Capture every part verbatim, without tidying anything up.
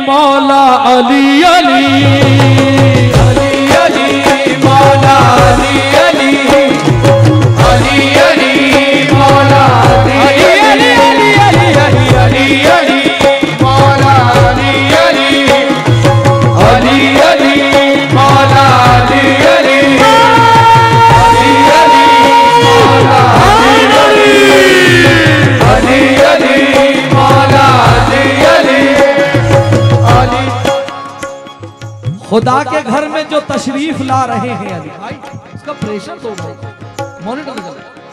मौला अली अली अली अली मौला अली अली अली अली मौला अली अली अली अली अली अली अली मौला अली अली अली अली मौला अली अली अली अली मौला अली अली अली मौला अली अली अली। खुदा के घर में जो तशरीफ ला रहे हैं अली भाई, इसका प्रेशर तो मॉनिटर लगा।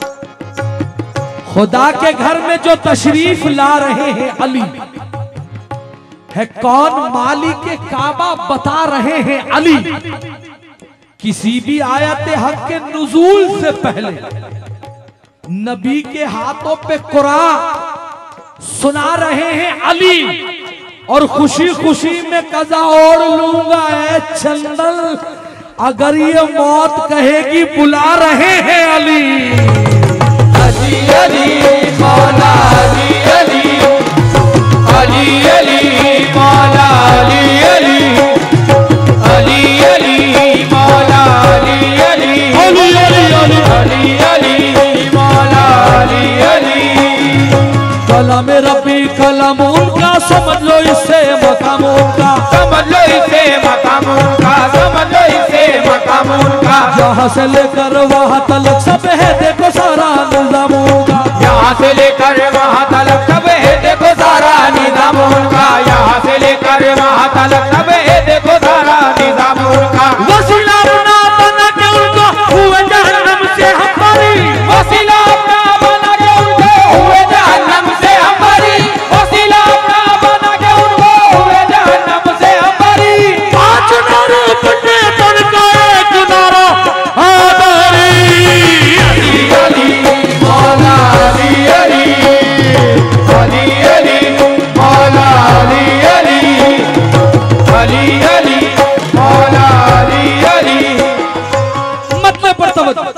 खुदा के घर में जो तशरीफ ला रहे हैं अली है कौन? मालिक काबा बता रहे हैं अली। किसी भी आयत हक के नुज़ूल से पहले नबी के हाथों पे कुरान सुना रहे हैं अली, और खुशी खुशी में कज़ा ओढ़ लूंगा ए चंदन अगर ये मौत कहेगी बुला रहे हैं अली अली अली मौला अली अली अली अली मौला अली अली अली अली मौला अली अली अली अली अली अली मौला अली अली। कलम रबी कलम उनका समझ लो इसे मकाम उनका, समझ लो इसे मकाम उनका, समझ लो इसे मकाम उनका। यहाँ से लेकर वहाँ तलक सब है देखो सारा निज़ाम उनका, यहाँ से लेकर वहाँ तलक सब है देखो सारा निज़ाम उनका, यहाँ से लेकर वहाँ तलक सब है देखो सारा निज़ाम उनका। वसीला बना बना के उनको हुए जहन्नम से हमारी, वसीला बना बना के उनको हुए जहन्नम से हमारी, वसीला बना बना के उनको हुए जहन्नम से हमारी। पांच नारे बने तन का एक नारा हमारी अली अली मौला अली अली अली अली मौला अली अली अली अली मौला अली अली। मतलब पढ़ता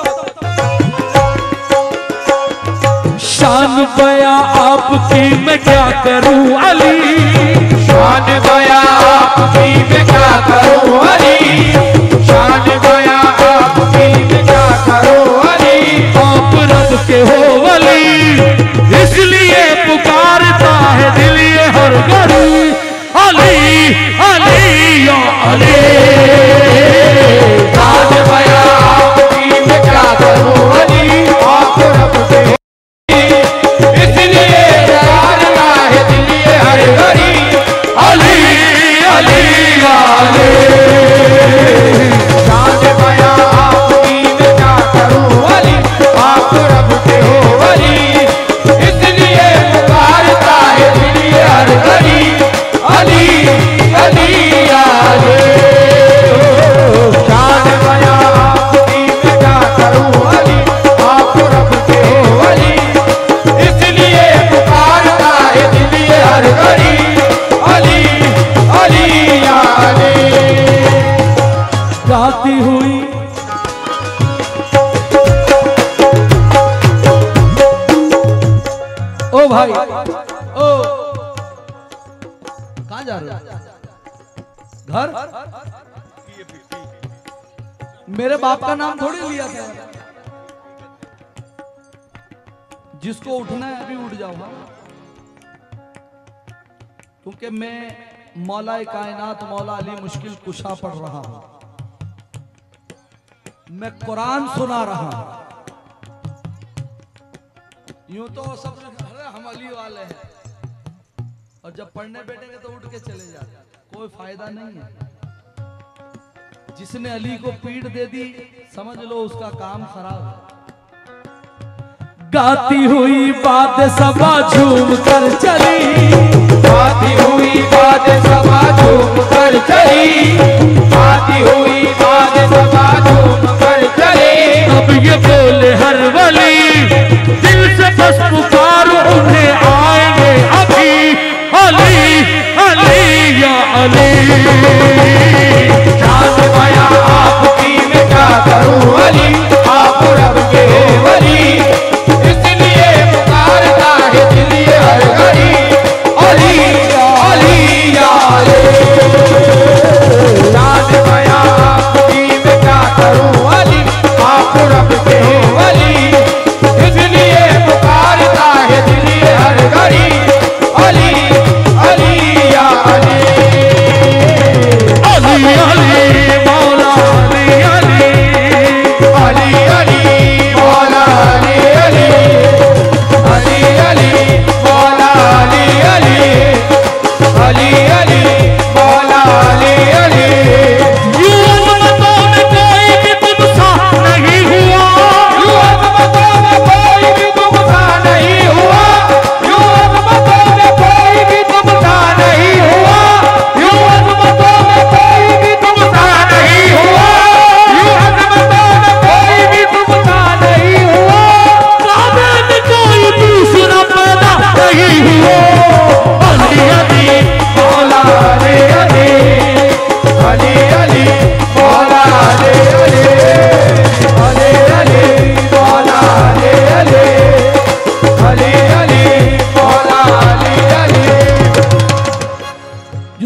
शान बया आपकी मैं क्या करूं अली, शान बया आपकी मैं क्या करूं अली, शान बया आपकी मैं क्या करूं अली। आप रब के हो अली इसलिए पुकारता है दिल ये हर घड़ी अली अली या अली। शान बया आपकी मैं क्या करूं अली, आप रब के गाती हुई ओ भाई ओ कहाँ जा रहे हो? घर? मेरे बाप का नाम थोड़ी लिया था। जिसको उठना है अभी उठ जाओ, क्योंकि मैं मौला कायनात मौला अली मुश्किल कुशा पढ़ रहा हूं, मैं कुरान सुना रहा हूं। यूं तो सब अरे हम अली वाले हैं, और जब पढ़ने बैठेंगे तो उठ के चले जाते, कोई फायदा नहीं है। जिसने अली को पीठ दे दी समझ लो उसका काम खराब है। गाती हुई बात सबा झूम कर चली, गाती हुई बात सबा झूम कर चली, गाती हुई बात सबा झूम कर चली। अब ये बोले हर वली दिल से बस पुकार उन्हें आएंगे अभी अली अली या अली। शान बया आपकी मैं क्या करूं अली, आप रब के वली इसलिए पुकारता है दिल हर घड़ी अली अली या अली।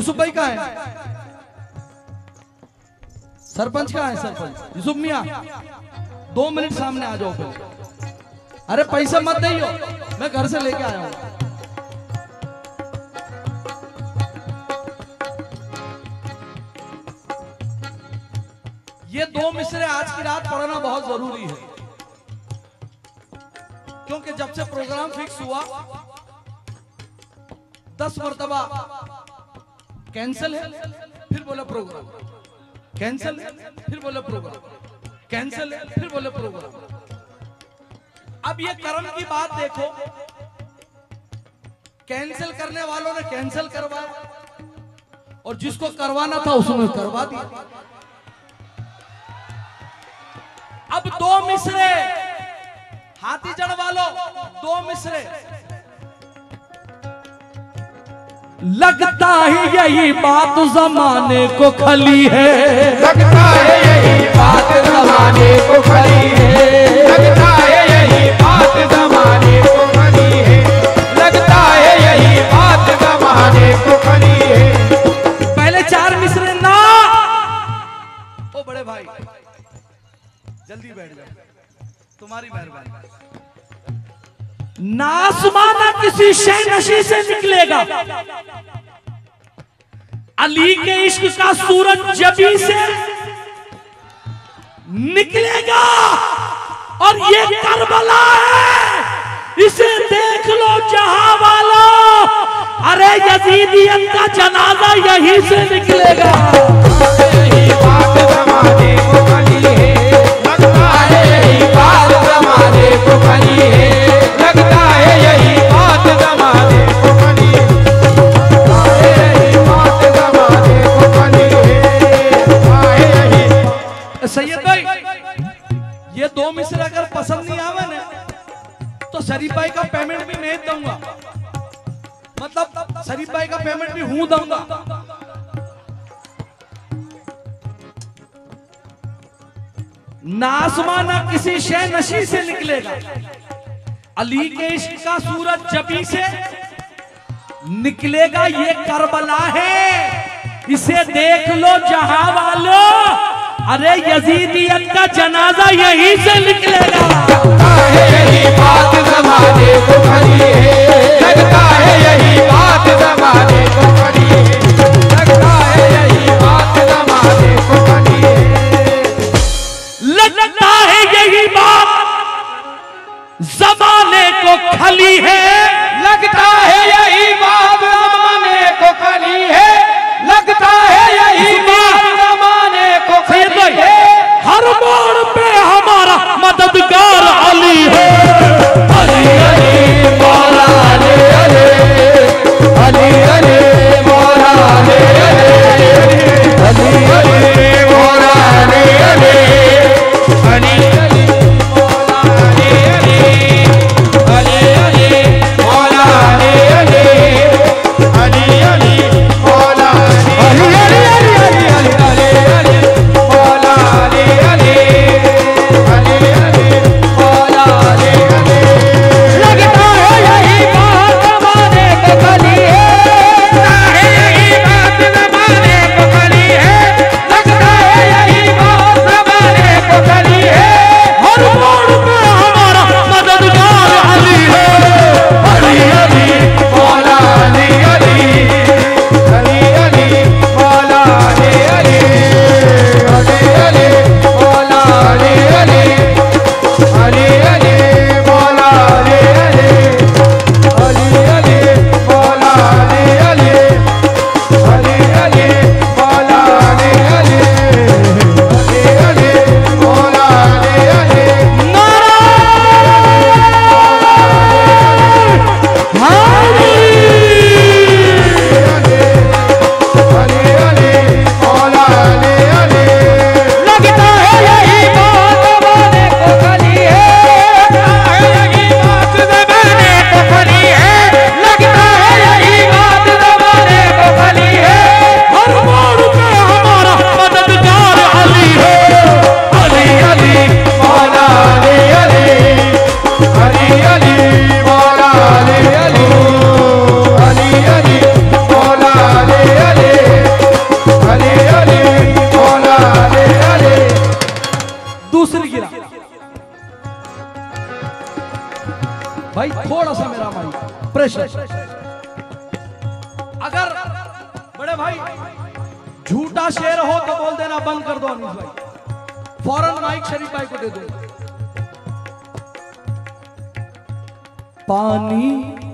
यूसुफ भाई कहाँ है? सरपंच कहाँ है? सरपंच यूसुफ मियाँ, दो मिनट सामने आ जाओ पहले। अरे पैसा मत दइयो, मैं घर से लेके आया हूं। ये दो मिसरे आज की रात पढ़ना बहुत जरूरी है, क्योंकि जब से प्रोग्राम फिक्स हुआ दस मरतबा कैंसिल है, फिर बोला प्रोग्राम कैंसिल है, फिर बोले प्रोग्राम कैंसिल है, फिर बोले प्रोग्राम। अब ये कर्म की बात देखो, कैंसिल करने वालों ने कैंसिल करवाया और जिसको करवाना था उसने करवा दिया। अब दो मिसरे हाथीजड़ वालों, दो मिसरे लगता है यही बात जमाने को खली है, लगता है यही बात जमाने को खली है, लगता है यही बात जमाने को खली है, लगता है यही बात जमाने को खली है। पहले चार मिसरे ना, ओ बड़े भाई जल्दी बैठ जाओ, तुम्हारी मेहरबानी। नासमाना किसी शय नशी से निकलेगा, अली के इश्क का सूरज जबी से निकलेगा, और ये करबला है, इसे देख लो जहां वाला। अरे यजीदियत का जनाजा यहीं से निकलेगा। यही बात जमाने को खली है, लगता है यही बात जमाने को खली है, लगता है यही बात जमाने को खली है, यही बात जमाने को खली है। सैयद भाई ये दो मिसरे अगर पसंद नहीं आवे ना तो शरीफ भाई का पेमेंट भी मैं दूंगा, मतलब शरीफ भाई का पेमेंट भी हूं दूंगा। नासमाना किसी शय नशी से निकलेगा, अली के इश्क का सूरज जबी से निकलेगा, ये करबला है, इसे देख लो जहां वालों। अरे यजीदियत का जनाजा यहीं से निकलेगा। लगता है यही बात जमाने को खली है, लगता है यही बात जमाने को खली है, लगता है यही बात जमाने को खली है, लगता है यही बात जमाने को खली है, लगता है यही बात जमाने को खली है, लगता है यही बात जमाने को खली है। हर मोड़ पे हमारा मददगार अली है। अली अली मौला अली अली अली अली बड़े भाई झूठा शेर हो तो बोल देना, बंद कर दो अनीस भाई, फौरन माइक शरीफ भाई को दे दो। पानी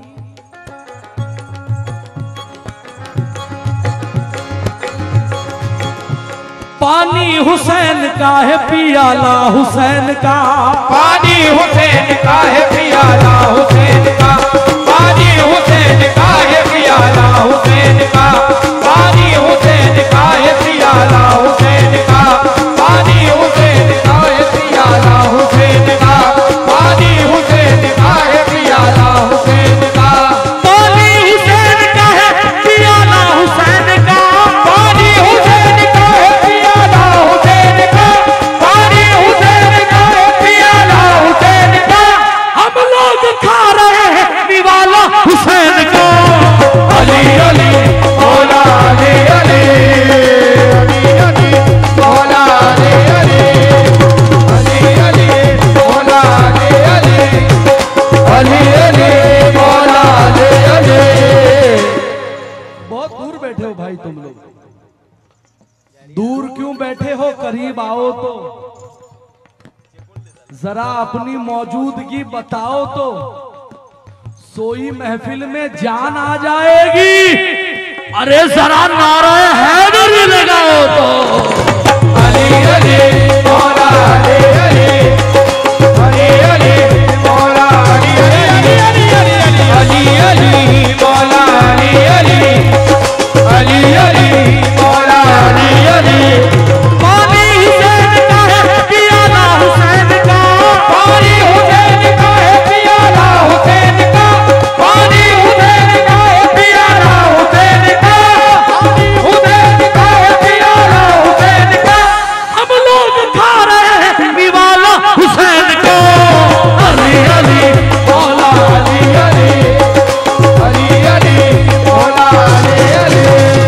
पानी हुसैन का है पियाला हुसैन का, पानी हुसैन का है पियाला हुसैन का, पानी हुसैन का है पियाला हुसैन का, पानी हुसैन का है पियाला हुसैन का, पानी हुसैन का है पियाला हुसैन का, पानी हुसैन का है पियाला हुसैन का, पानी हुसैन का है पियाला हुसैन का, पानी हुसैन का है पियाला हुसैन का, पानी हुसैन का है पियाला हुसैन का, हम लोग खा रहे हैं निवाला हुसैन का। अली अली मौला अली अली अली अली मौला अली अली अली अली मौला अली अली अली अली मौला अली अली। बहुत दूर बैठे हो भाई तुम लोग, दूर क्यों बैठे हो, करीब आओ तो जरा अपनी मौजूदगी बताओ तो सोई महफिल में जान आ जाएगी। अरे जरा नारा हैदर लगाओ तो। अली अली मौला अली अली अली अली मौला अली अली अली अली अली मौला अली अली अली अली मौला अली अली। पानी हुसैन का है पियाला हुसैन का, पानी हुसैन का है पियाला हुसैन का, पानी हुसैन का है पियाला हुसैन का, पानी हुसैन का है पियाला हुसैन का। हम लोग खा रहे हैं निवाला हुसैन को। अली अली मौला अली अली अली अली मौला अली अली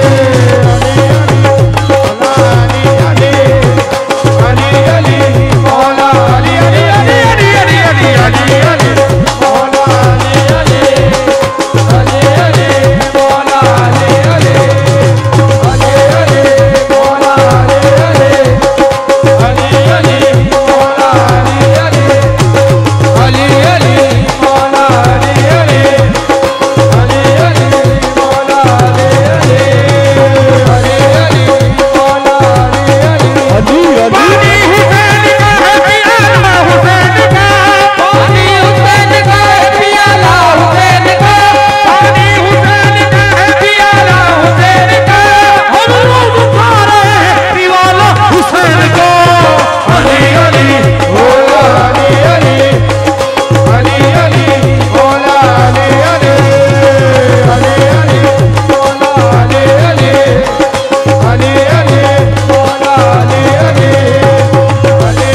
अली अली मौला अली अली अली अली अली अली अली मौला अली अली अली अली मौला अली अली अली अली मौला अली अली अली अली मौला अली अली अली अली मौला अली अली अली अली मौला अली अली अली अली मौला अली अली। पानी हुसैन का है पियाला हुसैन का, पानी हुसैन का है पियाला हुसैन का, पानी हुसैन का है पियाला हुसैन का। हम लोग खा रहे हैं निवाला हुसैन को। अली अली मौला अली अली अली अली मौला अली अली अली अली मौला अली अली अली अली मौला अली अली अली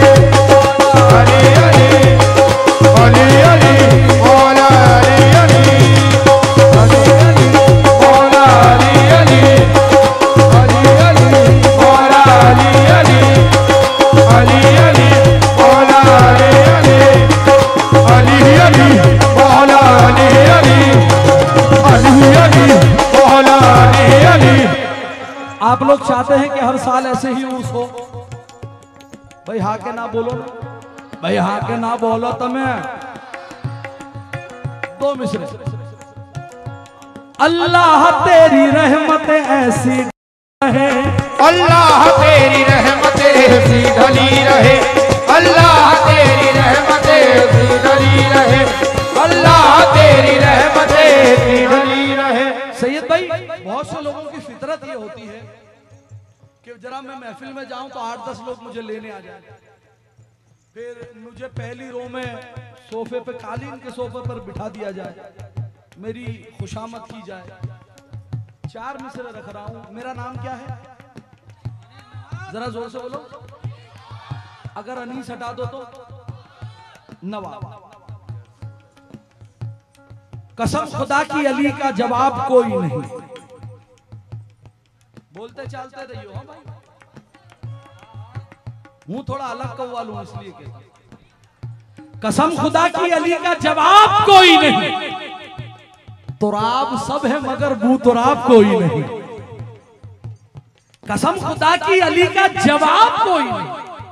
अली मौला अली अली अली अली मौला अली अली अली अली मौला अली अली अली अली मौला अली अली अली अली मौला अली अली अली अली मौला अली अली। आप लोग चाहते हैं कि हर साल ऐसे ही उर्स हो? भाई हाँ के ना बोलो, भाई हाँ के ना बोलो तुम्हें दो मिसरे। अल्लाह तेरी रहमत ऐसी है, अल्लाह तेरी रहमत ऐसी ढली रहे, अल्लाह तेरी रहमत ऐसी ढली रहे, अल्लाह तेरी रहमत ऐसी ढली रहे। सैयद भाई बहुत से लोगों की फितरत ये होती है कि जरा मैं महफिल में जाऊं तो आठ दस लोग मुझे लेने आ जाए, फिर मुझे पहली रो में सोफे पे कालीन के सोफे पर बिठा दिया जाए, मेरी खुशामद की जाए। चार मिसरे रख रहा हूं। मेरा नाम क्या है? जरा जोर से बोलो। अगर अनीस हटा दो तो नवाब। कसम खुदा की अली का जवाब कोई नहीं। बोलते चलते रहियो। हाँ भाई, हूं थोड़ा अलग कौवा लूं इसलिए कहता। कसम खुदा की अली का जवाब कोई नहीं। तुराब सब है मगर बू तुराब कोई नहीं। कसम खुदा की अली का जवाब कोई नहीं।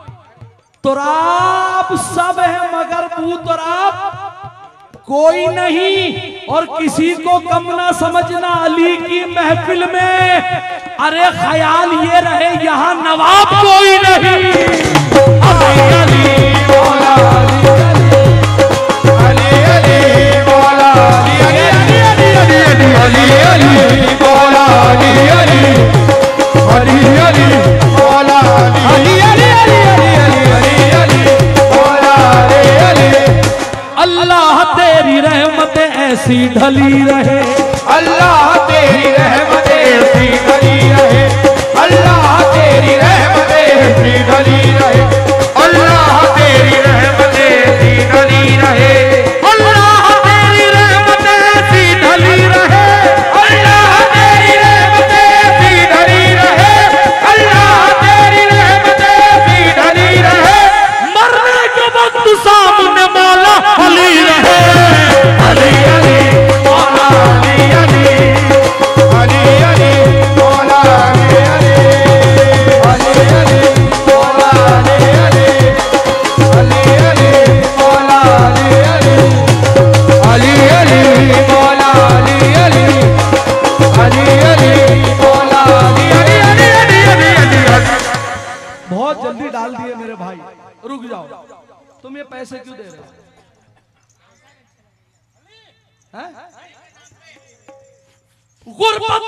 तुराब सब है मगर बू तुराब कोई नहीं। और किसी को कम ना समझना अली की महफिल में, अरे ख्याल ये रहे यहाँ नवाब कोई नहीं। अली अली मौला अली अली मौला अली अली अली अली अली अली मौला अली अली अली अली मौला अली अली अली अली अली मौला अली अली। अल्लाह तेरी रहमत ऐसी ढली रहे, अल्लाह तेरी रहमत ऐसी ढली रहे, अल्लाह तेरी रहमत ऐसी ढली रहे, अल्लाह तेरी रहमत ऐसी ढली रहे, अल्लाह तेरी रहमत ऐसी ढली रहे, अल्लाह तेरी रहमत ऐसी ढली रहे, अल्लाह तेरी रहमत ऐसी ढली रहे। मरने के वक्त सामने मौला अली रहे। अली अली मौला अली अली अली अली मौला अली अली अली अली मौला अली अली अली अली मौला अली अली अली अली मौला अली अली अली अली मौला अली अली अली अली अली अली। बहुत जल्दी डाल दिए मेरे भाई, रुक जाओ। तुम ये पैसे क्यों दे रहे हो? हैं? गुर्बत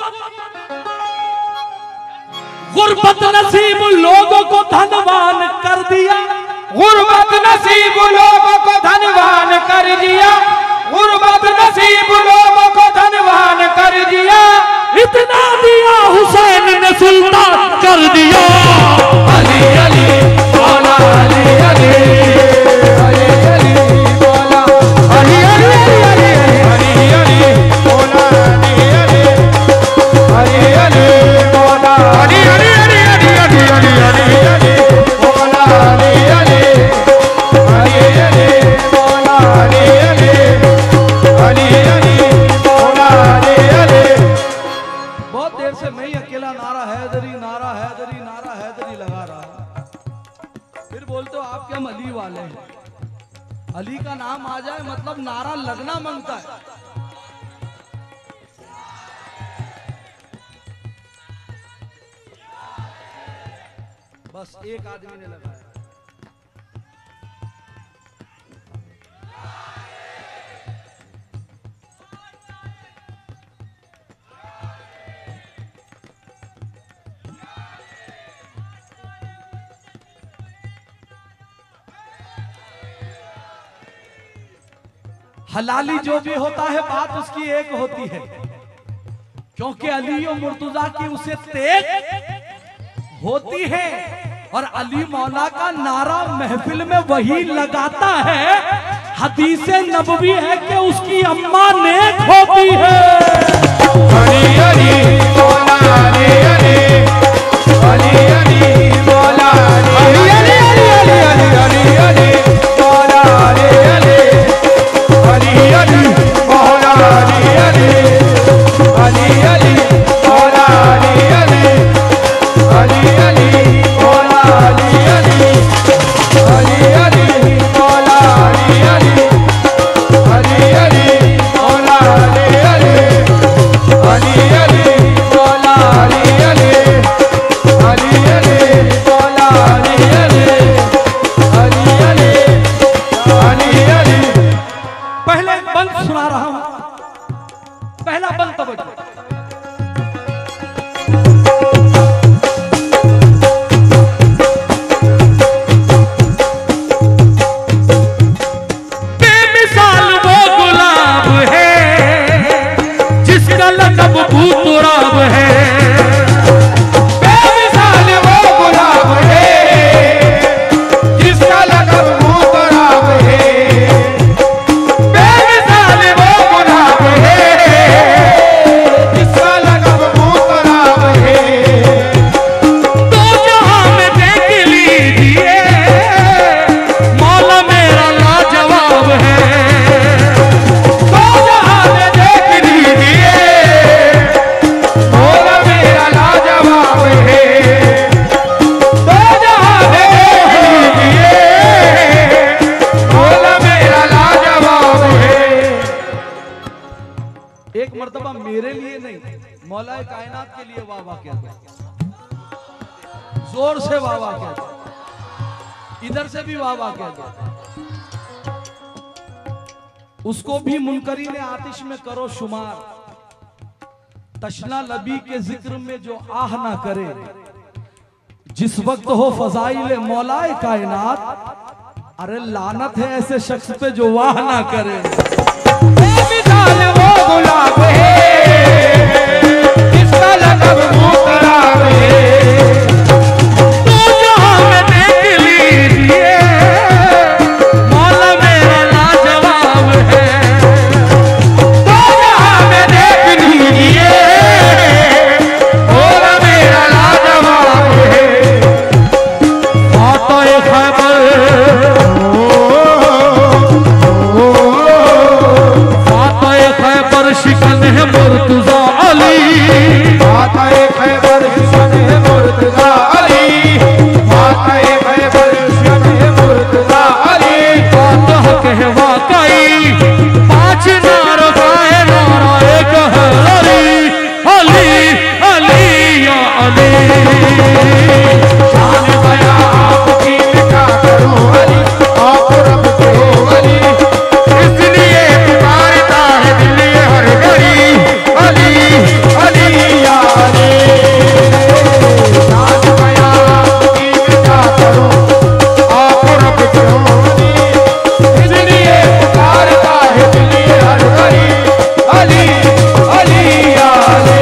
गुर्बत नसीब लोगों को धनवान कर दिया, गुर्बत नसीब लोगों को धनवान कर दिया, गुर्बत नसीब लोगों को धनवान कर दिया। इतना दिया हुसैन ने सुल्तान कर दिया। अली अली मौला अली अली अली अली मौला अली अली अली अली अली मौला अली अली अली अली मौला अली अली अली अली अली अली अली मौला अली अली अली अली मौला अली अली अली अली मौला अली अली। बहुत देर से मैं ही अकेला नारा हैदरी नारा हैदरी नारा हैदरी लगा रहा हूं, फिर बोलते हो आप क्या हम अली वाले हैं। अली का नाम आ जाए मतलब नारा लगना मांगता है। बस एक आदमी ने लगाया। हलाली जो भी होता है बात उसकी एक होती है, क्योंकि अली और मुर्तजा की उसे तेज होती है। और अली मौला का नारा महफिल में वही लगाता है, हदीस नबवी है कि उसकी अम्मा नेक होती है। अली अली मौला अली अली अली अली मौला अली अली अली अली अली अली मौला अली अली अली अली मौला अली अली अली अली मौला अली अली अली अली मौला अली अली अली अली मौला अली अली अली अली मौला अली अली अली अली मौला कायनात के लिए वाह वाह कहते हैं, जोर से वाह वाह कहते हैं, इधर से भी वाह वाह कहते हैं। उसको भी मुनकरी ने आतिश में करो शुमार, तशना लबी के जिक्र में जो आह ना करे, जिस वक्त हो फजाइल मौलाए कायनात, अरे लानत है ऐसे शख्स पे जो वाह ना करे। मिसाल वो गुलाब है जिसका लक़ब मुकराब है, तो जहां में देख लीजिए मौला मेरा लाजवाब है, तो जहां में देख लीजिए मौला मेरा लाजवाब है। फातह खैबर खैबर शिकन है मुर्तजा अली, फातह खैबर शिकन है मुर्तजा अली, फातह खैबर शिकन है मुर्तजा अली। फातह कहवा कई पांच नारों का है नारा एक है अली अली अली या अली। शान बया आपकी मैं क्या करूं अली, आप रब के हो अली, इसलिए पुकारता है दिल ये हर घड़ी अली अली या अली। शान बया आपकी मैं क्या करूं, आप रब के हो अली, इसलिए पुकारता है दिल ये हर घड़ी अली अली या अली।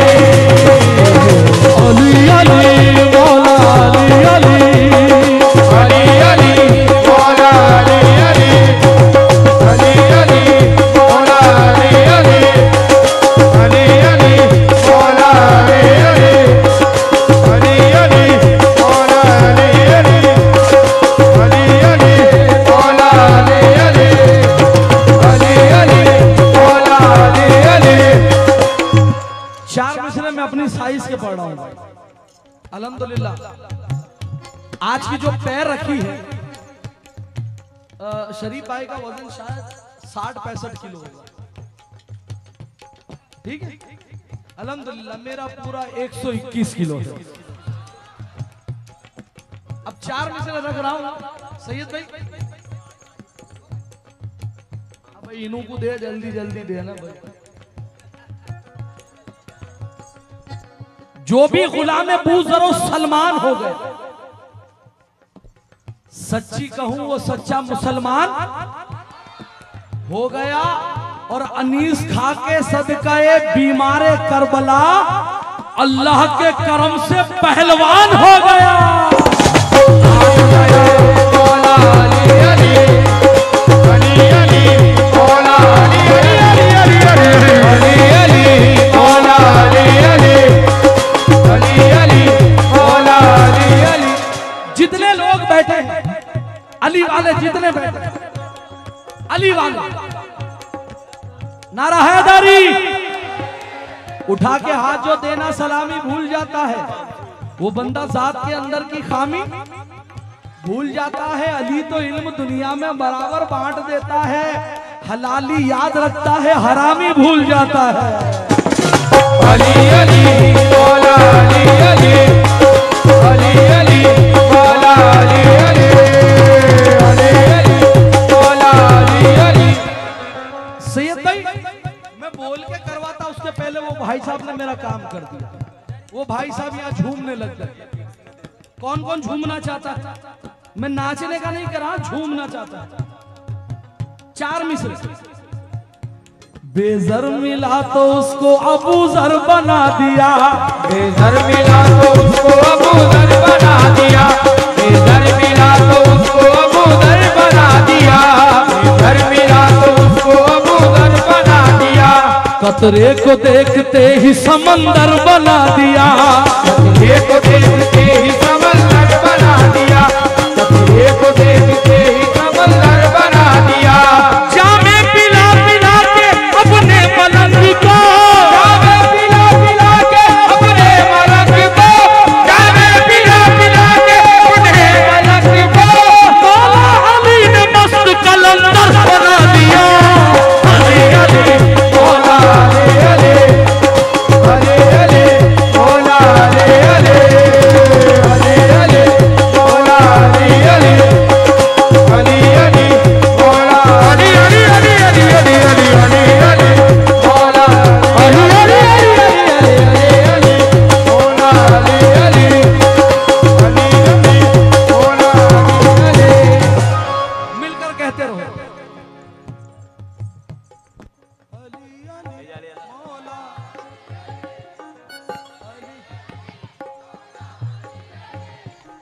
अली अली मौला अली अली अली अली मौला अली अली, अली अली मौला अली अली, अली अली मौला अली अली, अली अली मौला अली अली, अली अली मौला अली अली, अली अली मौला अली अली। चार मिसरे में अपनी साइज के पढ़ रहा हूं अल्हम्दुलिल्लाह। आज की जो पैर रखी है अ, शरीफ भाई का वजन शायद साठ पैंसठ किलो होगा, ठीक है। अल्हम्दुलिल्लाह मेरा पूरा एक सौ इक्कीस किलो है। अब चार मिसरे रख रहा हूं सैयद भाई, अब भाई इन्हों को दे जल्दी जल्दी देना भाई। जो भी गुलाम बूज़र सलमान हो गए, सच्ची कहूं वो सच्चा मुसलमान हो गया, और अनीस खा के सदकाए बीमारे करबला अल्लाह के करम से पहलवान हो गया। मौला अली अली, अली अली मौला अली अली, अली अली अली मौला अली अली, अली अली मौला अली अली। जितने लोग बैठे हैं अली वाले, जितने बैठे हैं अली वाले, नारा हैदरी उठा के हाथ जो देना सलामी भूल जाता है, वो बंदा जात के अंदर की खामी भूल जाता है। अली तो इल्म दुनिया में बराबर बांट देता है, हलाली याद रखता है, हरामी भूल जाता है। अली अली मौला अली अली, अली अली मौला अली अली, अली अली मौला अली अली। सैयद भाई मैं बोल के करवाता, उसके पहले वो भाई साहब ने मेरा काम कर दिया। वो भाई साहब यहाँ झूमने लग गए। कौन कौन झूमना चाहता है? मैं नाचने का नहीं कर रहा, झूमना चाहता है। चार मिसरे। बेजर मिला तो उसको अबू जर बना दिया, बेजर मिला तो उसको अबू जर बना दिया, बेजर मिला तो उसको अबू जर बना दिया, बेजर मिला तो उसको अबू जर बना दिया। कतरे को देखते ही समंदर बना दिया, कतरे को देखते ही समंदर बना दिया, कतरे को देखते ही समंदर बना दिया। जामे पिला पिला के अपने पलंग को, जामे पिला पिला के अपने पलंग को, जामे पिला पिला के अपने पलंग को, मौला अली ने मस्त कलंदर बना दिया। अली अली मौला अली अली, अली अली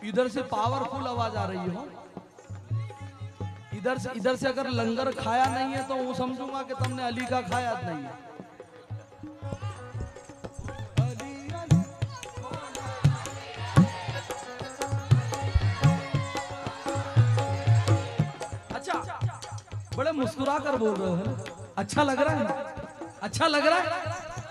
इधर से पावरफुल आवाज आ रही हो, इधर से इधर से अगर लंगर खाया नहीं है तो वो समझूंगा कि तुमने अली का खाया नहीं है। अच्छा, बड़े मुस्कुरा कर बोल रहे हो, अच्छा लग रहा है ना? अच्छा लग रहा है।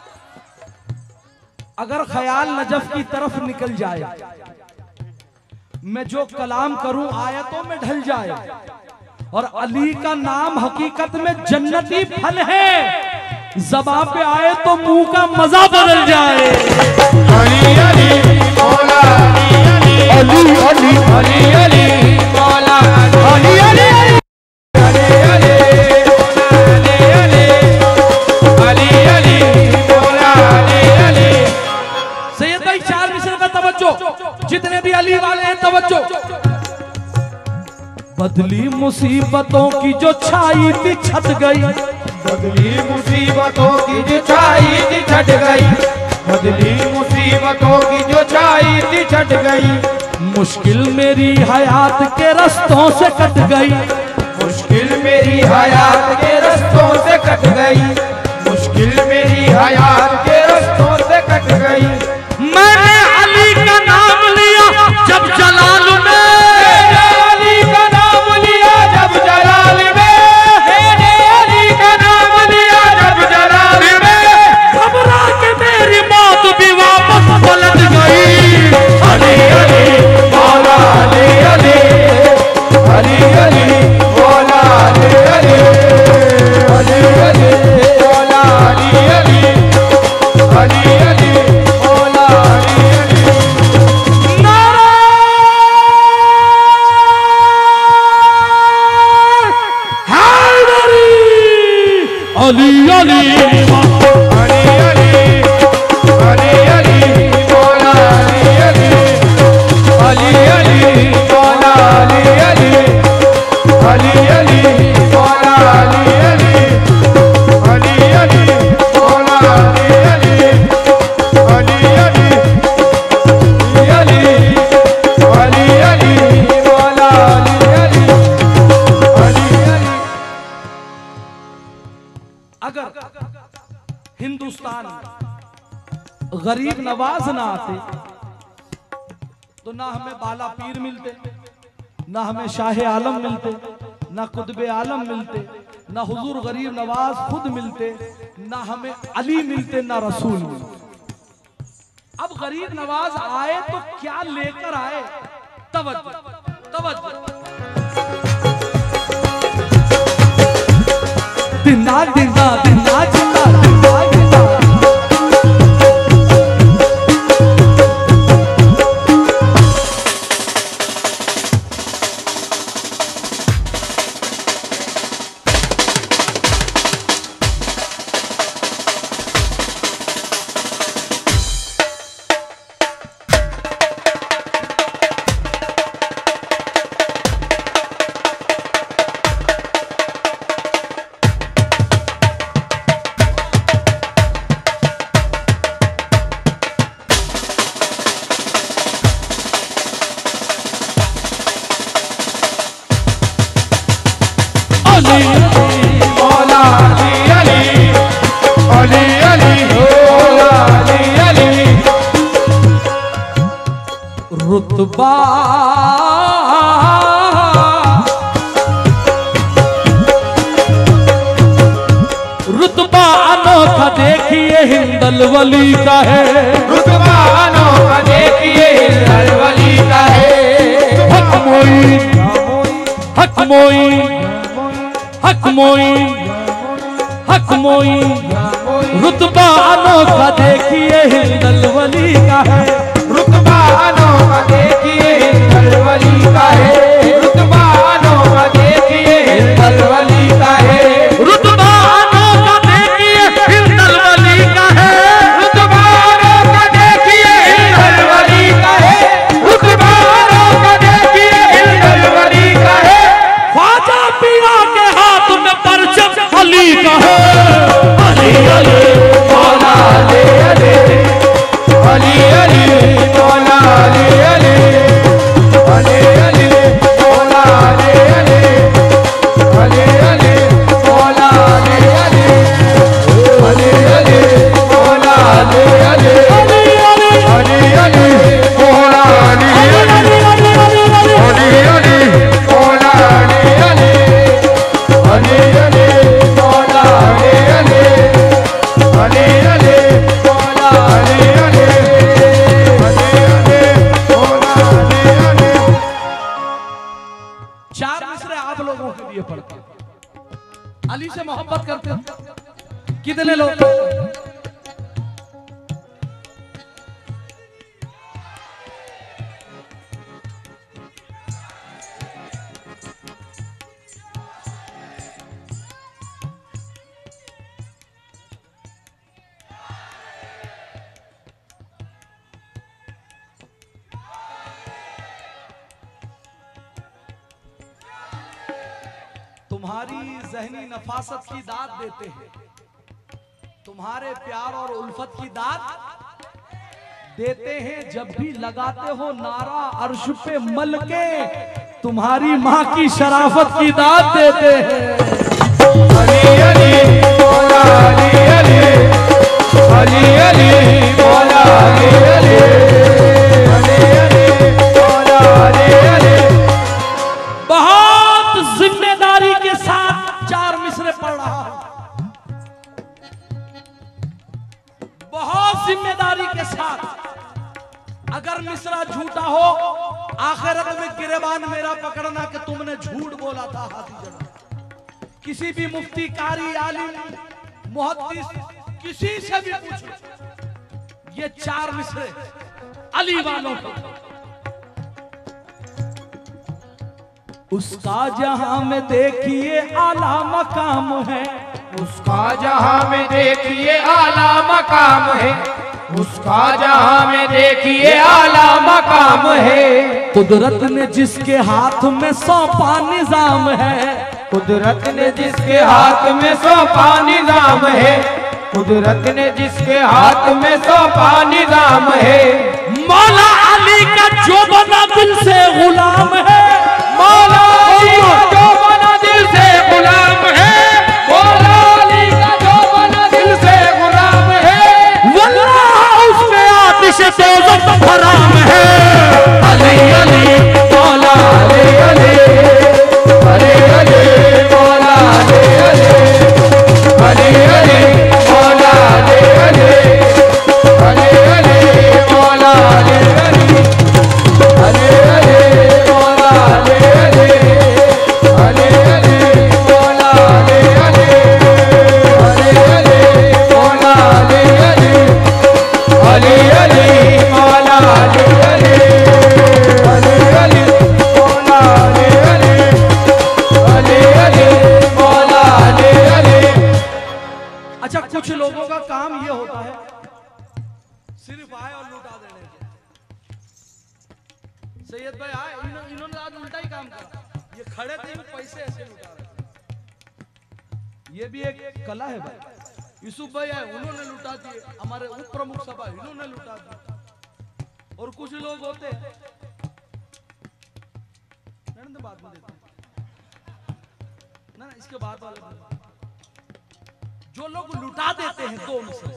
अगर ख्याल नजफ की तरफ निकल जाए, मैं जो कलाम करूं आयतों में ढल जाए, और अली का नाम हकीकत में जन्नती फल है, ज़बान पे आए तो मुंह का मजा बदल जाए। अली अली मौला अली अली अली अली मौला अली अली जितने भी अली वाले हैं तवज्जो। बदली मुसीबतों की जो छाई थी छट गई, बदली मुसीबतों की जो छाई थी छट गई, बदली मुसीबतों की जो छाई थी छट गई। मुश्किल मेरी हयात के रस्तों से कट गई, मुश्किल मेरी हयात के रस्तों से कट गई, मुश्किल मेरी हयात के रस्तों से कट गई। मैंने अली का नाम लिया जब जलाल में, अली का नाम लिया जब जलाल में, मैंने अली का नाम लिया जब जलाल में। घबरा के मेरी मौत भी वापस पलट गई। अली अली मौला अली अली अली अली मौला अली अली अली अली मौला अली अली अली अली मौला अली अली। अली अली अली अली अली अली मौला अली अली अली अली मौला अली अली अली अली मौला अली अली अली अली मौला अली अली अली अली अली अली अली मौला अली अली अली अली। अगर हिंदुस्तान गरीब नवाज ना आते तो ना हमें बाला पीर मिलते, ना हमें शाह आलम मिलते, ना कुतुब आलम मिलते, ना हुजूर गरीब नवाज खुद मिलते, ना हमें अली मिलते, ना रसूल मिलते। अब गरीब नवाज आए तो क्या लेकर आए? तवज्जो तवज्जो। दिना दिना दिना जिंदा दिना जिंदा मौला अली अली अली अली मौला अली अली। रुतबा रुतबा अनोखा देखिए हिंदल वली का है, रुतबा अनोखा देखिए हिंदल वली का है। हक मोई हक मोई हक मोई हक मोई। रुतबा अनोखा देखिए हिंदल वली का है, रुतबा अनोखा देखिए हिंदल वली का है, रुतबा अनोखा देखिए हिंदल वली का है, रुतबा अनोखा देखिए हिंदल वली का है, रुतबा अनोखा देखिए लगने लो। तुम्हारी ज़हनी नफासत की दाद देते हैं, तुम्हारे प्यार और उल्फत की दाद देते हैं। जब भी लगाते हो नारा अर्श पे मल के, तुम्हारी माँ की शराफत की दाद देते हैं। अली अली मौला अली अली, अली अली मौला अली अली, अली अली मौला अली अली। बहुत जिम्मेदारी के साथ चार मिसरे पढ़ रहा हूं, बहुत जिम्मेदारी के साथ। अगर मिसरा झूठा हो, आखिरत में गिरेबान मेरा पकड़ना कि तुमने झूठ बोला था। हाथी जनाब, किसी भी मुफ्ती, कारी, आलिम, मुहद्दिस, किसी से भी पूछो, ये चार मिसरे अली वालों को। उसका जहां में देखिए आला मकाम है, उसका जहां में देखिए आला मकाम है, उसका जहां में देखिए आला मकाम है। कुदरत ने जिसके हाथ में सौंपा निजाम है, कुदरत ने जिसके हाथ में सौंपा निजाम है, कुदरत ने जिसके हाथ में सौंपा निजाम है। मौला अली का जो बना दिल से गुलाम है, मौला अली का जो बना दिल से गुलाम है, मौला अली का जो बना दिल से गुलाम है। वल्लाह उसमें आतिश दोज़ख हराम है। अली अली मौला अली अली, अली अली मौला अली अली, अली अली मौला अली अली, अली अली मौला अली अली, अली अली मौला अली अली, अली अली मौला अली अली, अली अली मौला अली अली, अली अली मौला अली अली, अली अली मौला अली अली, अली अली मौला अली अली। अच्छा, कुछ लोगों का काम ये होता है सिर्फ आए और लुटा देने के। सैयद भाई आए, इन्हों, इन्होंने आज उल्टा ही काम करा। ये खड़े थे, पैसे ऐसे लुटा रहे। ये भी एक कला है भाई। यूसुफ भाई आए, उन्होंने लुटा दिए। हमारे उप प्रमुख सभा, इन्होंने लुटा दिए। और कुछ लोग होते हैं, बाद में देते हैं ना, इसके बाद वाले जो लोग लुटा देते हैं दो मिसरे।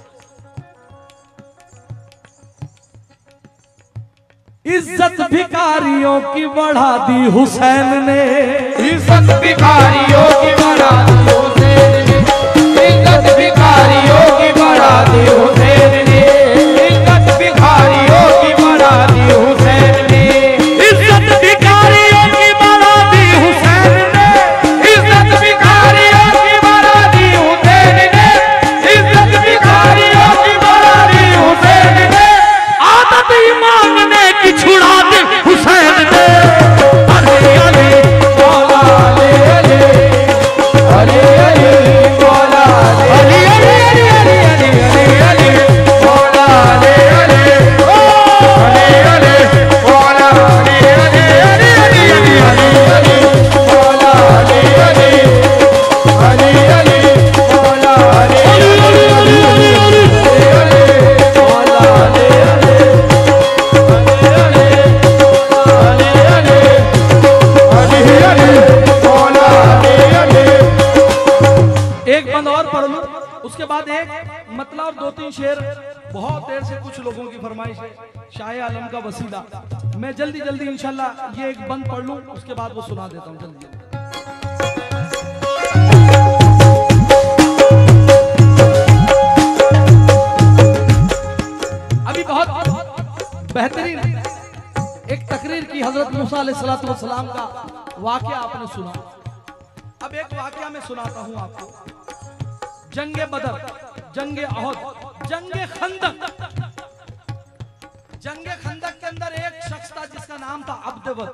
इज्जत भिखारियों की बढ़ा दी हुसैन ने, इज्जत भिखारियों की बढ़ा दी हुसैन ने, इज्जत भिखारियों की बढ़ा दी हुसैन ने, इज्जत भिखारियों की बढ़ा दी हुसैन ने, इज्जत भिखारियों की बढ़ा दी हुसैन ने, इज्जत भिखारियों की बढ़ा दी हुसैन ने, इज्जत भिखारियों की बढ़ा दी हुसैन ने, आदत ही मांगने की छुड़ा दी हुसैन ने। अली अली मौला अली अली, अली अली मौला अली अली, अली अली अली अली मौला अली अली, अली अली मौला अली अली, अली अली अली अली मौला अली अली, अली अली मौला अली अली, अली अली मौला अली अली, एक बंद और पढ़ लूं, उसके बाद एक मतलब और दो तीन शेर। बहुत देर से कुछ लोगों की फरमाइश है, शाह आलम का वसीला। मैं जल्दी जल्दी इंशाल्लाह ये एक बंद पढ़ लूं, उसके बाद वो सुना देता हूं जल्दी जल्दी। अभी बहुत बेहतरीन एक तकरीर की हजरत मूसा अलैहिस्सलातु वस्सलाम का वाकया आपने सुना। अब एक वाकया मैं सुनाता हूं आपको। जंगे बदर, जंगे अहद, जंगे खंदक। जंगे खंदक के अंदर एक शख्स था जिसका नाम था अब्दवत।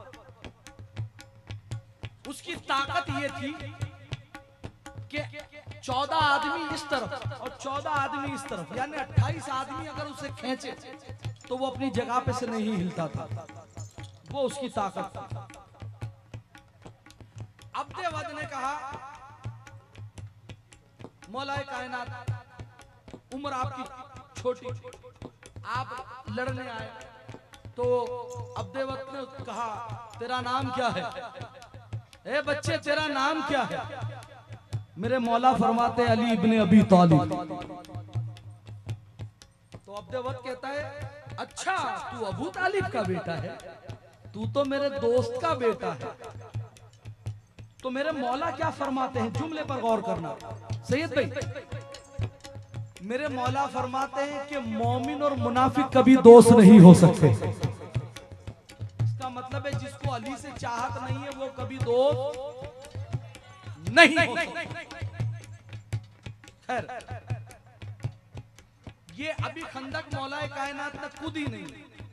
उसकी ताकत ये थी कि चौदह आदमी इस तरफ और चौदह आदमी इस तरफ, यानी अट्ठाईस आदमी अगर उसे खींचे तो वो अपनी जगह पे से नहीं हिलता था। वो उसकी ताकत थी। अब्दवत ने कहा, मौलाए कायनात, उम्र आपकी छोटी, आप लड़ने आए। तो अब्दवत ने कहा, तेरा नाम क्या है? ए बच्चे, तेरा नाम क्या है? मेरे मौला फरमाते अली इब्ने अबी तालिब। तो अब्दवत कहता है, अच्छा तू अबू तालिब का बेटा है, तू तो मेरे दोस्त का बेटा है। तो मेरे मौला क्या फरमाते हैं, जुमले पर गौर करना सैयद भाई। मेरे मौला फरमाते हैं कि मोमिन और मुनाफिक कभी दोस्त नहीं हो सकते। इसका मतलब है जिसको अली से चाहत नहीं है वो कभी दोस्त नहीं हो सकते। खैर, ये अभी खंदक मौलाए कायनात ने कूदी नहीं।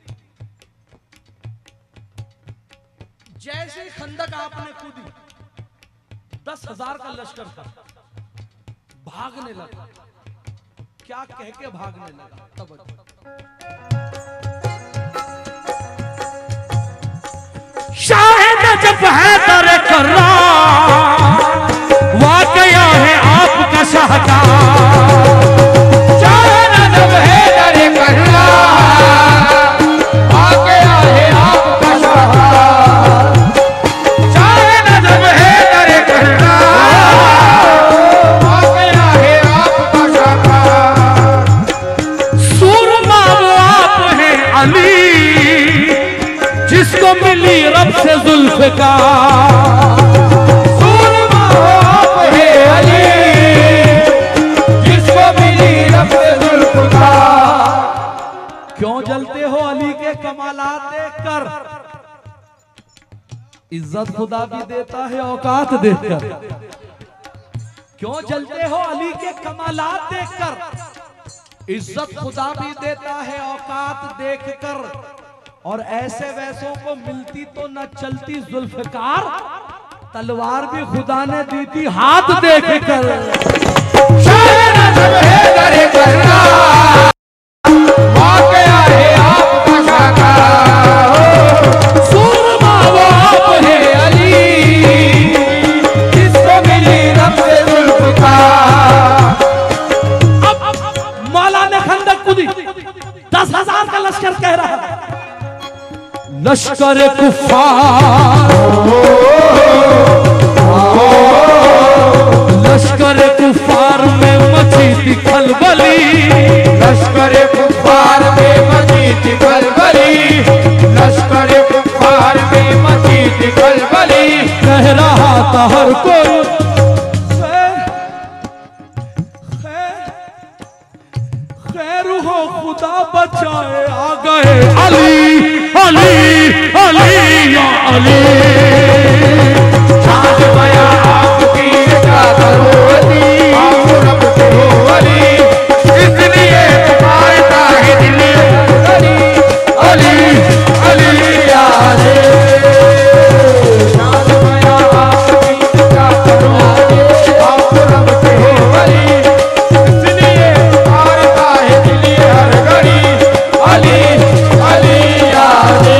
जैसे ही खंदक आपने कूदी, दस हजार का लश्कर था, भागने लगा। क्या कह के भागने लगा? तब शायद जब है दर कर्रा वाकया है आपका शाहकार। शायद जब है दर कर्रा वाकया है आपका शाहकार। शायद जब है दर कर्रा वाकया है आपका शाहकार। सूरमा वो आप हैं अली जिसको मिली रब से जुल्फ़कार। सूरमा आप है अली जिसको मिली रब से जुल्फ़कार। क्यों जलते हो अली के कमालात देखकर? इज्जत खुदा भी देता है औकात देखकर। क्यों जलते हो अली के कमालात देखकर? इज्जत खुदा भी देता है औकात देखकर। और ऐसे वैसों को मिलती तो न चलती जुल्फकार, तलवार भी खुदा ने दी थी हाथ देख कर। शायद जब है दर कर्रा वाकया है आपका शाहकार। सूरमा वो आप है अली जिसको मिली रब से जुल्फ़कार। अब मौला ने खंदक कूदी, दस हजार का लश्कर कह रहा है, लश्कर कुफार, लश्कर कुफार में मची थी खलबली। लश्कर कुफार में मची थी खलबली। लश्कर कुफार में मची थी खलबली। कह रहा था हर कोई खैर हो खुदा बचाए, आ गए अली अली अली या अली। चाँद बया आपकी क्या करो अली, आप रब के हो अली, इसलिए पुकारता है दिल अली अली अली या अली। चाँद बया आपकी क्या करो अली, आप रब के हो अली, इसलिए पुकारता है दिल हर घड़ी अली अली या अली।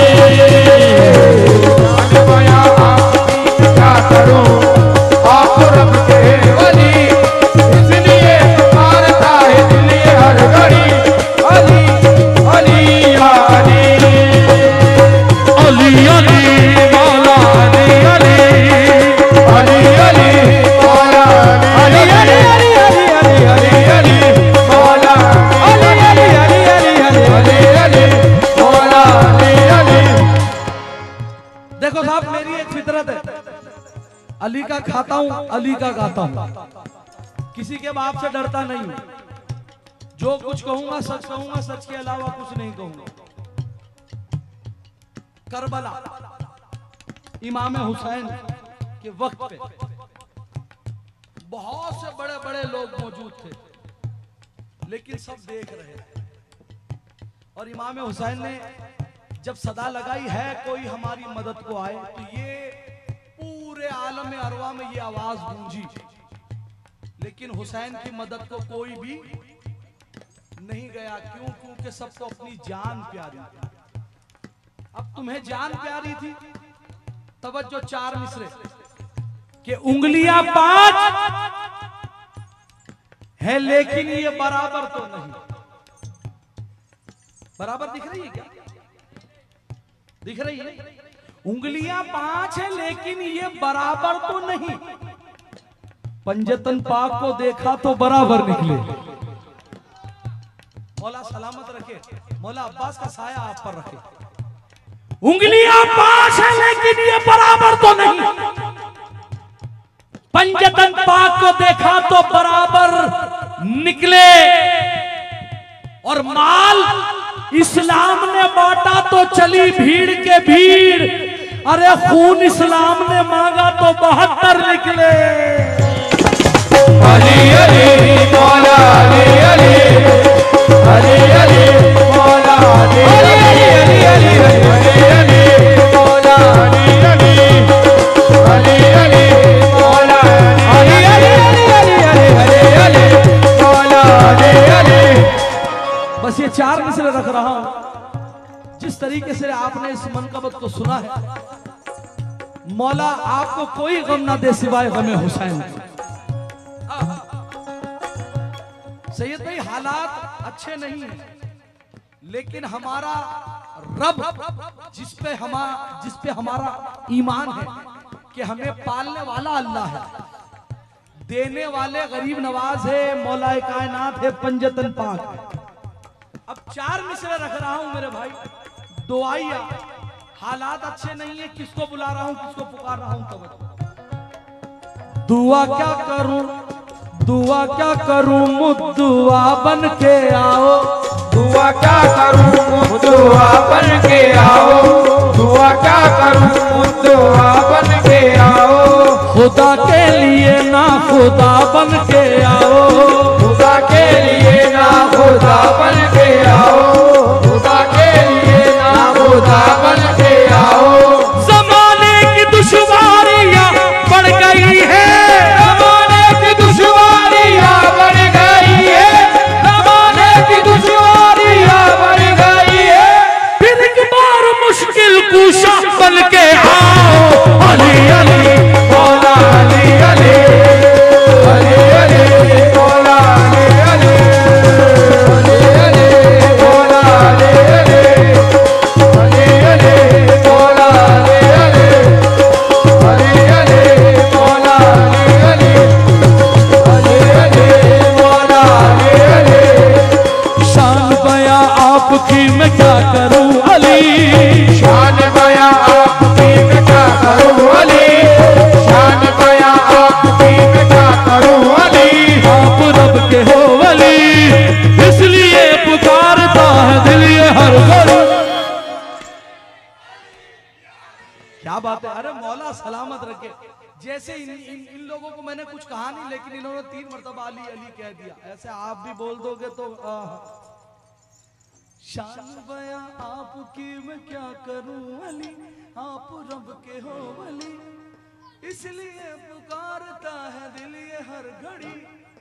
चाँद बया आपकी क्या करो आप रब के वली, इसलिए पुकारता है दिल हर घड़ी अली अली या अली। अली अली मौला अली अली अली अली मौला अली अली अली अली अली अली मौला अली अली अली अली अली अली मौला अली अली। देखो साहब, मेरी एक फितरत है, अली का खाता हूं, अली का गाता हूं, किसी के बाप से डरता नहीं हूं। जो कुछ कहूंगा सच कहूंगा, सच के अलावा कुछ नहीं कहूंगा। करबला इमाम हुसैन के वक्त पे बहुत से बड़े बड़े लोग मौजूद थे, लेकिन सब देख रहे थे। और इमाम हुसैन ने जब सदा लगाई है कोई हमारी मदद को आए, तो ये पूरे आलम अरवा में ये आवाज गूंजी, लेकिन हुसैन की मदद को कोई भी नहीं गया। क्यों? क्योंकि सबको अपनी जान प्यारी थी। अब तुम्हें जान प्यारी थी, तवज्जो चार मिसरे कि उंगलियां पांच है लेकिन ये बराबर तो नहीं। बराबर दिख रही है क्या? दिख रही है? उंगलियां पांच है लेकिन ये बराबर तो नहीं। पंजतन पाक को देखा तो बराबर निकले। मौला सलामत रखे, मौला अब्बास का साया आप पर रखे। उंगलियां पांच है लेकिन ये बराबर तो नहीं। पंजतन पाक को देखा तो बराबर निकले। और माल इस्लाम ने बांटा तो चली भीड़ के भीड़। अरे खून इस्लाम ने मांगा तो बहत्तर निकले। अली अली मौला अली अली अली अली मौला अली अली अली अली अली अली मौला अली अली अली अली मौला अली अली अली अली अली मौला अली अली। बस ये चार मिसरे रख रहा हूं। जिस तरीके से आपने इस मनकबत को सुना है, मौला आपको कोई गम ना दे सिवाय गमे हुसैन। सैयद भाई हालात अच्छे नहीं हैं, लेकिन हमारा रब जिस पे हमारा जिस पे हमारा ईमान है कि हमें पालने वाला अल्लाह है, देने वाले गरीब नवाज है, मौलाए कायनात है, पंजतन पाक है। अब चार मिसरे रख रहा हूं मेरे भाई, दुआइया। हालात अच्छे नहीं है, किसको बुला रहा हूं, किसको पुकार रहा हूं, तब दुआ क्या करूं, दुआ क्या करूं, मुद्दुआ बन के आओ। दुआ क्या करूं, मुद्दुआ बन के आओ। दुआ क्या करूं, मुद्दुआ बन के आओ। खुदा के लिए ना खुदा बन के आओ। खुदा के लिए ना खुदा बन के आओ। खुदा के लिए ना खुदा बन के आओ। जमाने की दुश्वारियां बढ़ गई है, जमाने की दुश्वारियां बढ़ गई है। जमाने की दुश्वारियां बढ़ गई है। फिर एक बार मुश्किल कुशा बन के आओ। अली अली मौला अली अली अली अली मौला अली अली अली अली मौला अली अली अली अली मौला अली अली अली अली मौला अली अली अली अली मौला अली अली। शान बया आपकी मैं क्या करूं अली। शान बया आपकी मैं क्या करूं अली। शान बया आपकी मैं क्या करूं अली। आप रब के हो वली, इसलिए पुकारता है दिल ये हर घड़ी। क्या बात है। अरे मौला सलामत रखे। जैसे इन, इन, इन लोगों को मैंने कुछ कहा नहीं, लेकिन इन्होंने तीन मरतबा अली अली कह दिया। ऐसे आप भी बोल दोगे तो आ, शान बया आपकी मैं क्या करूं अली। आप रब के हो वली, इसलिए पुकारता है दिल ये हर घड़ी।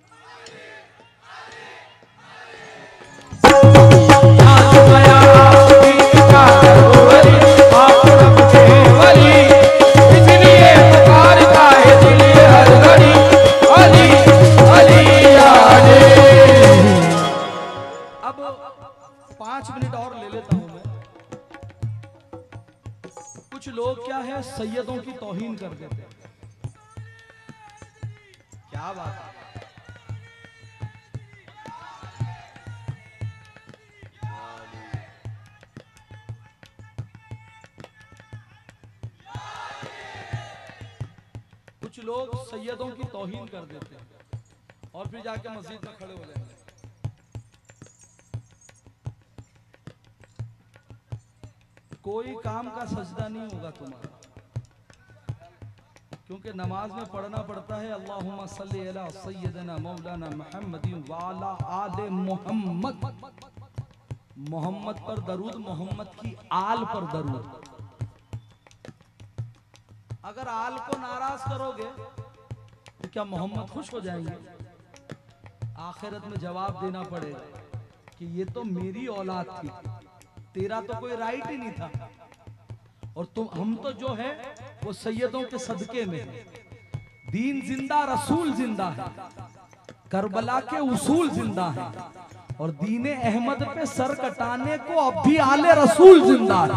शान बया आपकी मैं क्या करूं अली। आप रब के वली, इसलिए पुकारता है दिल ये हर घड़ी। अली अली अली। अब पांच मिनट और ले लेता हूं मैं। कुछ लोग क्या है, सैयदों की तौहीन कर देते हैं। क्या बात है। कुछ लोग सैयदों की तौहीन कर देते हैं और फिर जाके मस्जिद में खड़े हो जाएंगे। कोई काम का सजदा नहीं होगा तुम्हारा। क्योंकि नमाज में पढ़ना पड़ता है अल्लाहुम्मा सल्ली अला सय्यदना मौलाना मुहम्मदिन वाला आले मोहम्मद। मोहम्मद पर दरूद, मोहम्मद की आल पर दरूद। अगर आल को नाराज करोगे तो क्या मोहम्मद खुश हो जाएंगे? आखिरत में जवाब देना पड़ेगा कि ये तो मेरी औलाद थी, तेरा तो कोई राइट ही नहीं था। और तुम हम तो जो है वो सैयदों के सदके में है। दीन जिंदा, रसूल जिंदा है, करबला के उसूल जिंदा है, और दीन अहमद पे सर कटाने को अब भी आले रसूल जिंदा है।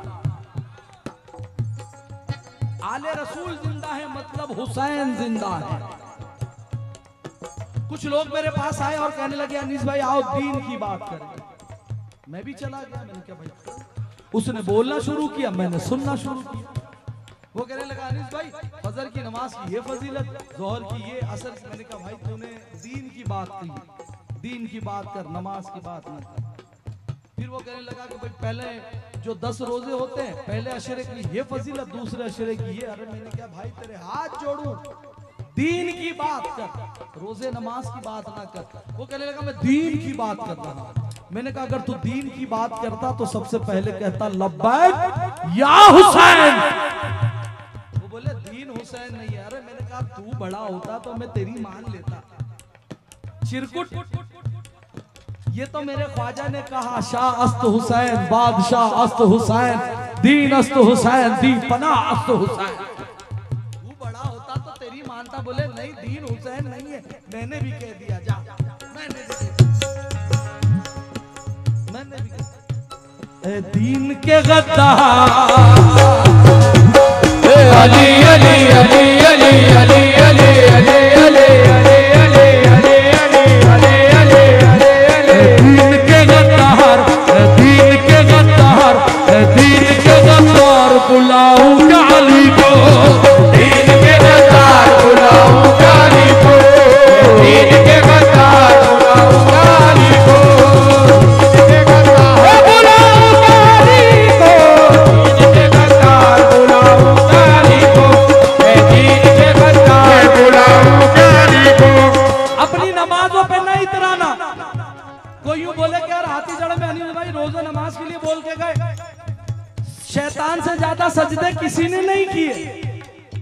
आले रसूल जिंदा है मतलब हुसैन जिंदा है। कुछ लोग मेरे पास आए और कहने लगे अनीस भाई आओ दीन की बात करें। मैं भी चला गया, मैंने क्या भाई, उसने बोलना शुरू किया, मैंने सुनना शुरू किया। वो कहने लगा अनीस भाई फजर की नमाज की ये फजीलत, जोहर की ये, असर की। मैंने कहा भाई तूने दीन की बात की, दीन की बात कर, नमाज की बात न कर। फिर वो कहने लगा कि भाई पहले जो दस रोजे होते हैं, पहले अशरे की ये फजीलत, दूसरे अशरे की ये। अरे मैंने क्या भाई तेरे हाथ जोड़ूं, दीन की बात कर, रोजे नमाज की बात ना कर। वो कहने लगा मैं दीन की बात कर रहा हूं। मैंने कहा अगर तू दीन की बात करता तो सबसे पहले कहता लब्बैक या हुसैन। वो बोले दीन हुसैन नहीं है। अरे मैंने कहा तू बड़ा होता तो मैं तेरी मान लेता। चिरकुट ये तो मेरे ख्वाजा ने कहा शाह अस्त हुसैन, बादशाह अस्त हुसैन, दीन अस्त हुसैन, दी पना अस्त हुसैन। तू बड़ा होता तो तेरी मानता। बोले नहीं दीन हुसैन नहीं है। मैंने भी कह दिया जा, मैंने भी कह दिया, मैंने भी कह दिया। ए दीन के गद्दार अली अली अली अली अली अली अली अली दीन के गद्दार, दीन के गद्दार, दीन के गद्दार बुलाऊंगा अली को, दीन के गद्दार बुलाऊंगा अली को, दीन के गद्दार बुलाऊंगा अली को, दीन के गद्दार बुलाऊंगा अली को, दीन के गद्दार बुलाऊंगा अली को, दीन के गद्दार बुलाऊंगा अली को। अपनी नमाजों पे नहीं इतराना। कोई यूं बोले कि यार हाथी जड़ में अनिल भाई रोजे नमाज के लिए बोल के गए, शैतान से ज्यादा सजदे किसी ने नहीं किए।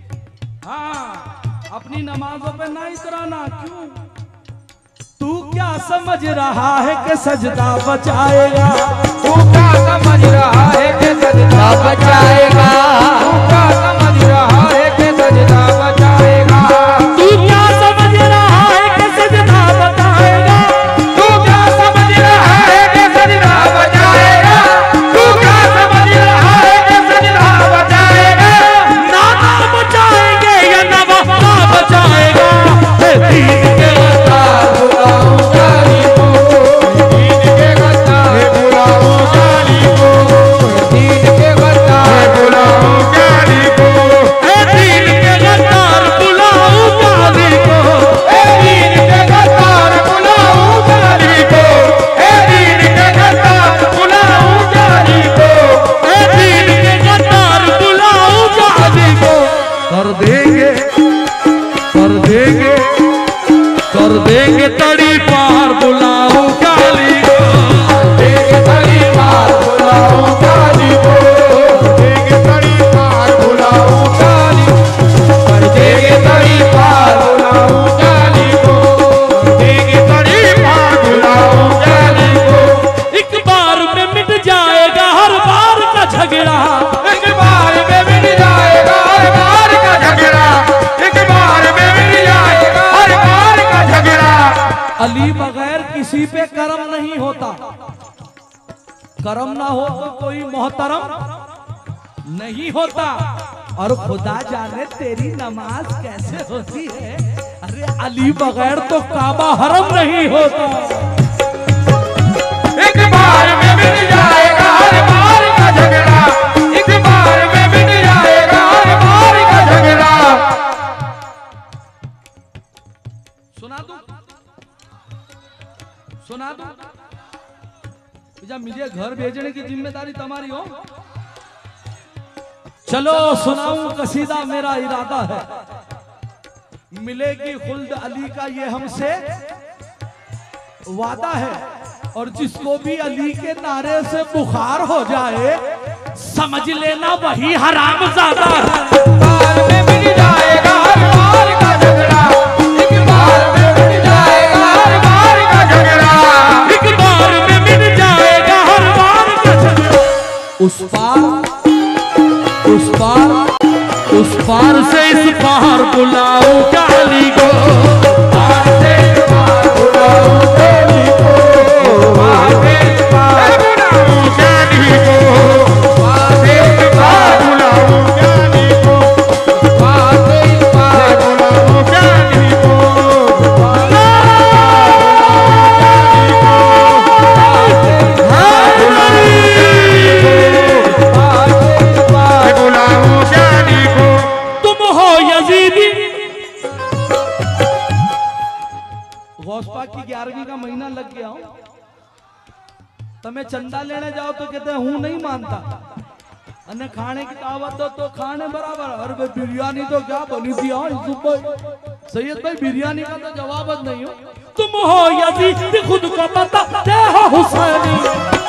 हाँ, अपनी नमाजों पे ना इतराना। क्यों? तू क्या समझ रहा है कि सजदा बचाएगा? तू क्या समझ रहा है कि सजदा बचाएगा? तू क्या समझ रहा है कि सजदा बचाएगा? तू क्या समझ रहा है कि सजदा बचाएगा? तू क्या समझ रहा है कि सजदा बचाएगा? तू क्या समझ रहा है कि सजदा बचाएगा? नाना बचाएंगे या नवाबा बचाएगा? दीन के गद्दार बुलाऊंगा अली को, दीन के गद्दार बुलाऊंगा अली को, दीन के गद्दार बुलाऊंगा अली को, दीन के गद्दार बुलाऊंगा अली को, दीन के गद्दार बुलाऊंगा अली को, दीन के गद्दार बुलाऊंगा अली को, दीन के गद्दार बुलाऊंगा अली को। कर देंगे, कर देंगे, कर देंगे तड़ी पार बुलाऊंगा अली को। देंगे तड़ी पार बुलाऊंगा अली को, देंगे तड़ी पार बुलाऊंगा अली को, कर देंगे तड़ी पार बुलाऊंगा अली को, देंगे तड़ी पार बुलाऊंगा अली को। एक बार में मिट जाएगा हर बार का झगड़ा, एक बार में मिट जाएगा हर बार का झगड़ा, एक बार में मिट जाएगा हर बार का झगड़ा। अली बगैर किसी पे करम नहीं होता। करम ना हो तो कोई मोहतरम नहीं होता। और खुदा जाने तेरी नमाज कैसे होती है। अरे अली बगैर तो काबा हरम नहीं होता। एक बार में मिट जाएगा हर बार का झगड़ा, एक बार में मिट जाएगा हर बार का झगड़ा। सुना दूं, सुना दूं। जब मुझे घर भेजने की जिम्मेदारी तुम्हारी हो। चलो सुनाऊं कसीदा, मेरा इरादा है। मिलेगी खुल्द अली का ये हमसे वादा है, और जिसको भी अली के नारे से बुखार हो जाए समझ लेना वही हराम ज्यादा है। बार में मिल जाएगा हर बार का झगड़ा, एक बार में मिल जाएगा हर बार का झगड़ा, एक बार में मिल जाएगा हर बार का झगड़ा। उस पार उस पार उस पार से इस पार बुलाओ अली को, पार से इस पार बुलाओ अली को, पार से इस पार बुलाओ अली को, पार से इस पार बुलाओ अली को, पार से इस पार बुलाओ अली को, गौसपा की ग्यारहवीं का महीना लग गया हूं, तमें चंदा लेने जाओ तो कहते हैं हूं नहीं मानता, अने खाने की दावत दो तो खाने बराबर। अरे भाई बिरयानी तो क्या बनी थी आज सुबह, सैयद भाई बिरयानी का तो जवाब नहीं हो। तुम हो यजीद खुद को बताते हो हुसैनी,